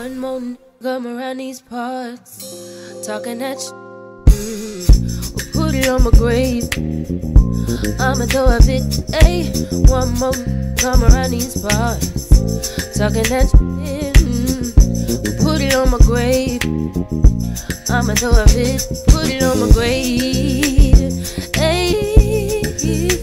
One more come around these parts, talking that we'll put it on my grave. I'ma throw a fit, ayy. One more come around these parts, talking that we'll put it on my grave. I'ma throw a fit, put it on my grave, ayy.